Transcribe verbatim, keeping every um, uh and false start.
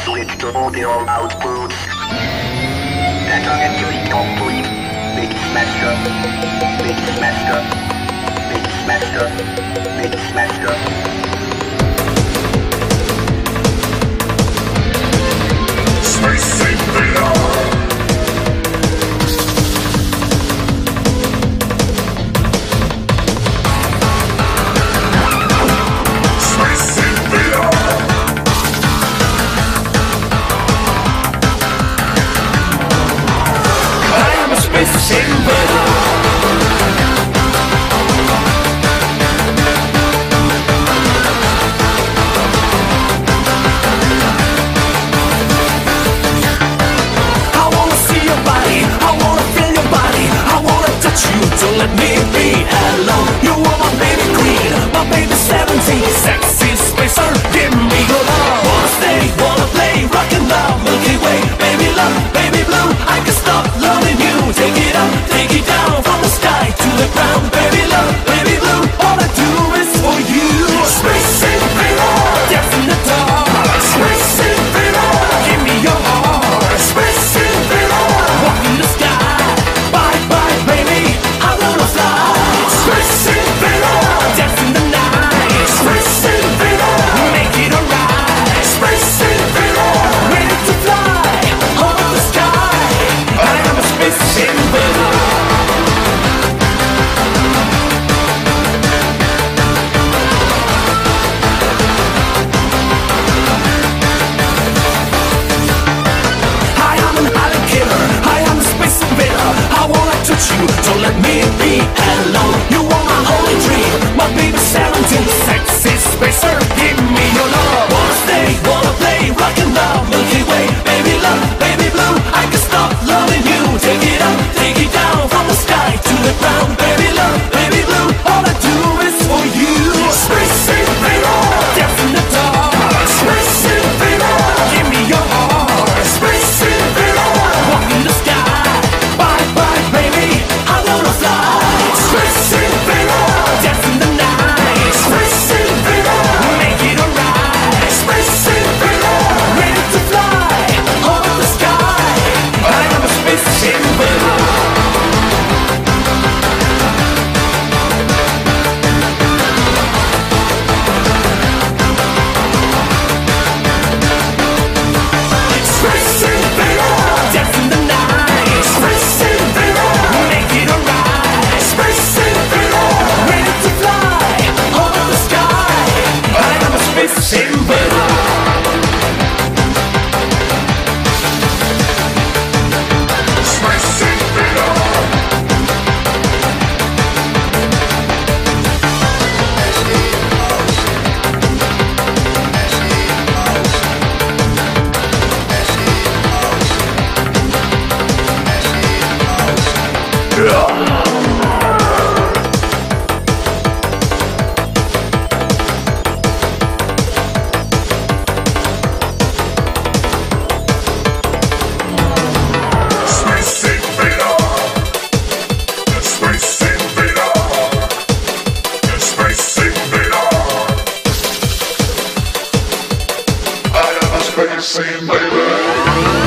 Select audio output. Data entry complete. Mix master. Mix master. Mix master. Mix master. Space Invader. Let me be alone. You are my baby queen, my baby seventeen, sexy spacer. Give me your love. Wanna stay, wanna play, rock and roll, Milky Way. Baby love, baby blue, I can stop loving you. Take it up, take it down, from the sky to the ground. Baby love, baby blue, all I do is for you. Space Invader, death in the dark. Space Invader, give me your heart. Space Invader, walk in the sky. Bye bye baby, I wanna fly. Space Invader, death in the night. Space Invader, make it alright. Space Invader, ready to fly over the sky. I am a Space Invader. I am an island killer, I am a Space Invader. I wanna touch you, don't let me be alone. You are my only dream, my baby seventeen, sexy spacer. Give me your love. Wanna stay, wanna play, rock and roll, Milky Way. Baby love, baby blue, I can stop loving you. Take it up, take it down, from the sky to the ground. Baby love, baby blue, all I do is for you. Space Invader, death in the dark. Space Invader, give me your heart. Space Invader, walk in the sky. Bye bye baby, I wanna fly. Space Invader, death in the night. Space Invader, make it alright. Space Invader, ready to fly over the sky. I am a Space Invader. Space Invader, death in the night. Space Invader, make it alright. Space Invader, ready to fly over the sky. I am a Space Invader. Space Invader. Space Invader. Space Invader. Space Invader. I am a Space Invader.